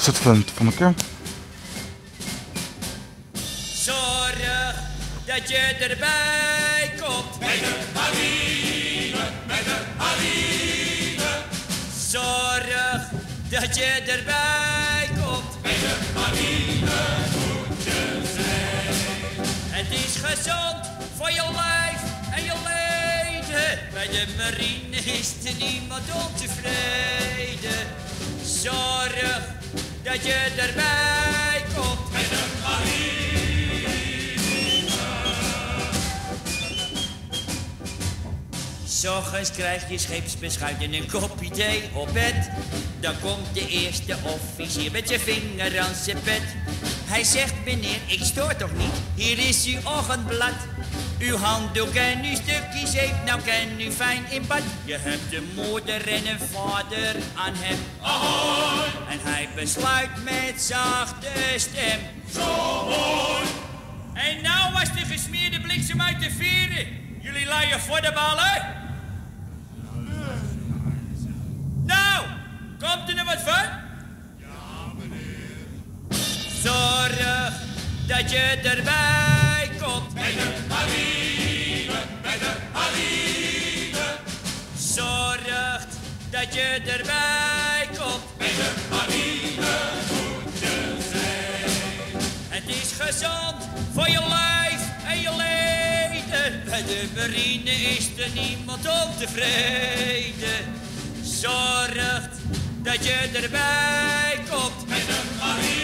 zit van elkaar. Zorg dat je erbij komt. Met de marine, met de marine. Zorg dat je erbij komt. Met de marine moet je zijn. Het is gezond voor je lijf en je leden. Bij de marine is er niemand ontevreden. Zorg dat je erbij komt. Met de marine. S'ochtends krijg je scheepsbeschuit en een kopje thee op bed. Dan komt de eerste officier met je vinger aan zijn pet. Hij zegt, meneer, ik stoor toch niet? Hier is uw ochtendblad. Uw handdoek en uw stukje zeep, nou kan u fijn in bad. Je hebt een moeder en een vader aan hem. Ahoy! En hij besluit met zachte stem. Zo mooi! En nou was de gesmeerde bliksem uit de veren. Jullie laaien voor de ballen? Nou, komt er nog wat van? Ja, meneer. Zorg dat je erbij komt. Met de marine, met de marine. Zorg dat je erbij komt. Met de marine moet je zijn. Het is gezond voor je lijf en je leden. Bij de marine is er niemand ontevreden. Zorg dat je erbij komt. Met de marine.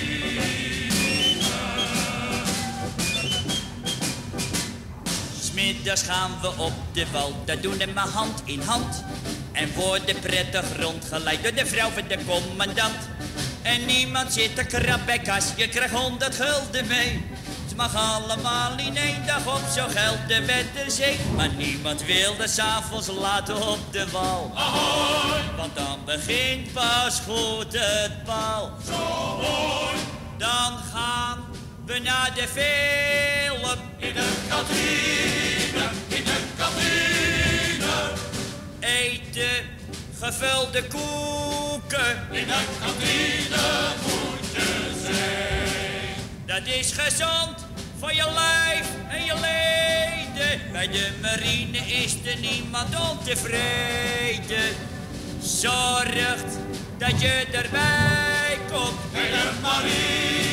'S Middags gaan we op de wal, dat doen we maar hand in hand. En worden prettig rondgeleid door de vrouw van de commandant. En niemand zit te krab bij kas, je krijgt 100 gulden mee. Het mag allemaal in één dag op, zo geldt de wet er zee. Maar niemand wil de 's avonds laten op de wal. Ahoy! Want dan begint pas goed het bal. Zo mooi! Dan gaan we naar de film. In de kantine, in de kantine. Eten, gevulde koeken. In de kantine moet je zijn. Dat is gezond voor je lijf en je leden. Bij de marine is er niemand ontevreden. Zorg dat je erbij komt. Met de marine.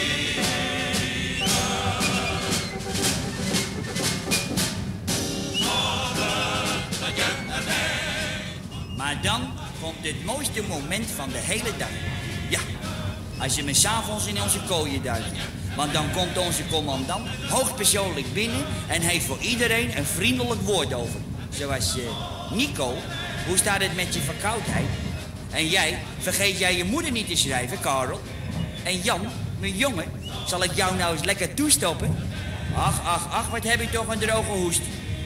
Zorg dat je er bent. Maar dan komt het mooiste moment van de hele dag. Ja, als je me 's avonds in onze kooien duikt. Want dan komt onze commandant hoogpersoonlijk binnen en heeft voor iedereen een vriendelijk woord over. Zoals, Nico, hoe staat het met je verkoudheid? En jij, vergeet jij je moeder niet te schrijven, Karel? En Jan, mijn jongen, zal ik jou nou eens lekker toestoppen? Ach, wat heb je toch een droge hoest.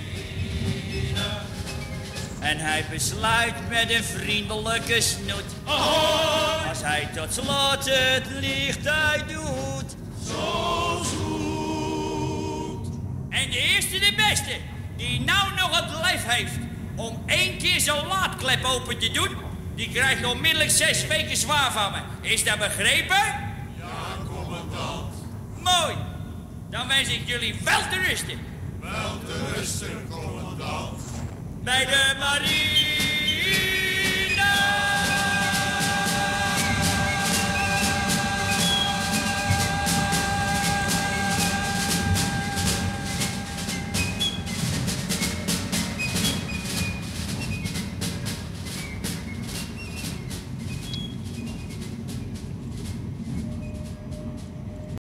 En hij besluit met een vriendelijke snoet. Ahoy! Als hij tot slot het licht uitdoet. Zo zoet. En de eerste de beste, die nou nog het lef heeft om 1 keer zo'n laadklep open te doen, die krijgt onmiddellijk 6 weken zwaar van me. Is dat begrepen? Ja, commandant. Mooi. Dan wens ik jullie wel te rusten. Wel te rusten, commandant. Bij de marine.